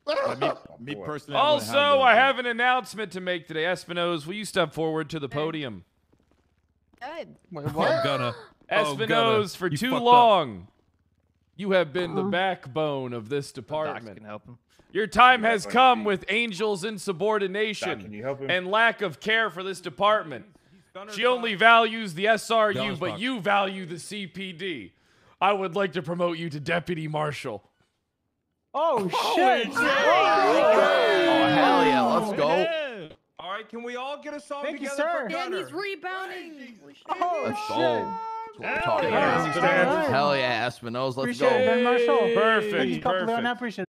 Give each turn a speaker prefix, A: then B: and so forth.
A: Me personally.
B: Also, I have an announcement to make today. Espinoz, will you step forward to the podium?
C: Good.
D: Wait, what?
B: Espinoz, for too long, you have been the backbone of this department. Your time has come with Angel's insubordination and lack of care for this department. She only values the SRU, but you value the CPD. I would like to promote you to Deputy Marshal.
E: Oh, shit.
D: Oh, hell yeah. Let's go.
A: All right, can we all get a song
E: Thank you,
A: together
E: sir.
A: for
C: Dan,
A: Gunner?
C: he's rebounding.
E: Oh,
D: Let's
E: shit.
D: go. That's what we're talking about.
E: Yeah.
D: Hell yeah, Espinoz. Let's
E: Appreciate
D: go.
E: it, Ben Marshall.
B: Perfect,
E: Thank you, couple,
B: perfect.
E: I appreciate it.